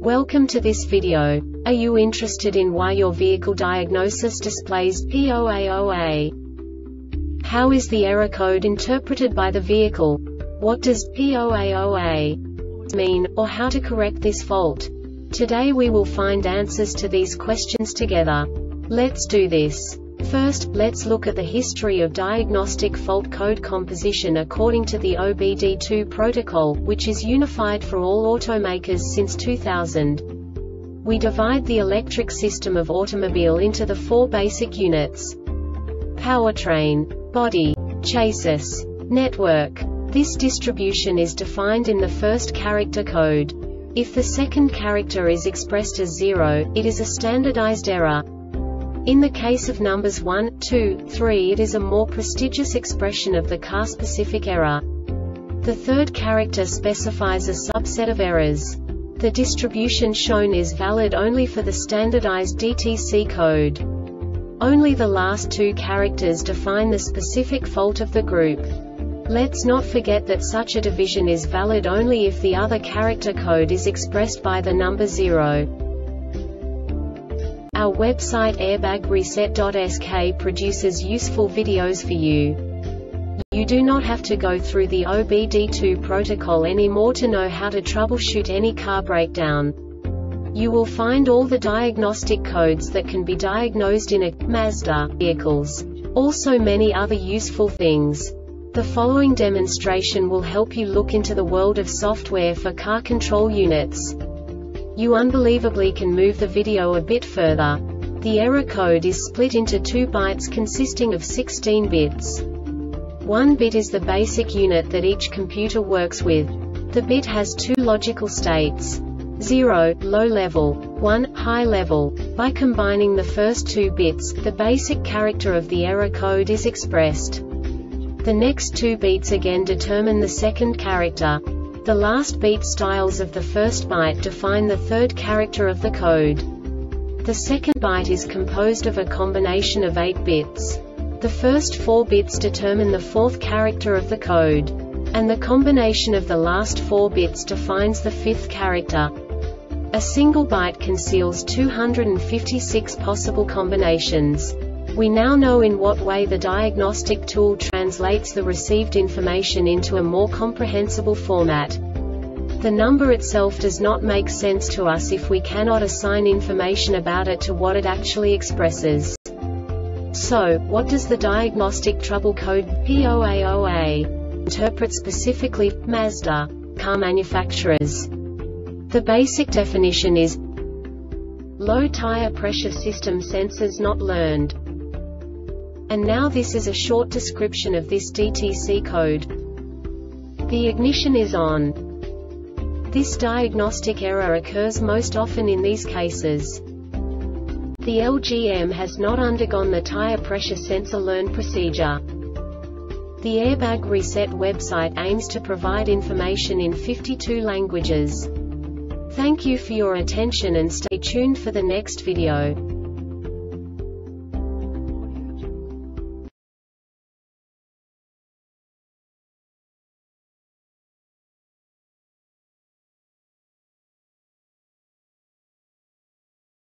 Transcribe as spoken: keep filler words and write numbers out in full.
Welcome to this video. Are you interested in why your vehicle diagnosis displays P zero A zero A? How is the error code interpreted by the vehicle? What does P zero A zero A mean, or how to correct this fault? Today we will find answers to these questions together. Let's do this. First, let's look at the history of diagnostic fault code composition according to the O B D two protocol, which is unified for all automakers since two thousand. We divide the electric system of automobile into the four basic units: powertrain, body, chassis, network. This distribution is defined in the first character code. If the second character is expressed as zero, it is a standardized error. In the case of numbers one, two, three, it is a more prestigious expression of the car-specific error. The third character specifies a subset of errors. The distribution shown is valid only for the standardized D T C code. Only the last two characters define the specific fault of the group. Let's not forget that such a division is valid only if the other character code is expressed by the number zero. Our website airbag reset dot S K produces useful videos for you. You do not have to go through the O B D two protocol anymore to know how to troubleshoot any car breakdown. You will find all the diagnostic codes that can be diagnosed in a Mazda vehicles. Also many other useful things. The following demonstration will help you look into the world of software for car control units. You unbelievably can move the video a bit further. The error code is split into two bytes consisting of sixteen bits. One bit is the basic unit that each computer works with. The bit has two logical states: zero, low level, one, high level. By combining the first two bits, the basic character of the error code is expressed. The next two beats again determine the second character. The last beat styles of the first byte define the third character of the code. The second byte is composed of a combination of eight bits. The first four bits determine the fourth character of the code. And the combination of the last four bits defines the fifth character. A single byte conceals two hundred fifty-six possible combinations. We now know in what way the diagnostic tool translates the received information into a more comprehensible format. The number itself does not make sense to us if we cannot assign information about it to what it actually expresses. So, what does the diagnostic trouble code P zero A zero A interpret specifically for Mazda car manufacturers? The basic definition is low tire pressure system sensors not learned. And now this is a short description of this D T C code. The ignition is on. This diagnostic error occurs most often in these cases. The L G M has not undergone the tire pressure sensor learn procedure. The Airbag Reset website aims to provide information in fifty-two languages. Thank you for your attention and stay tuned for the next video.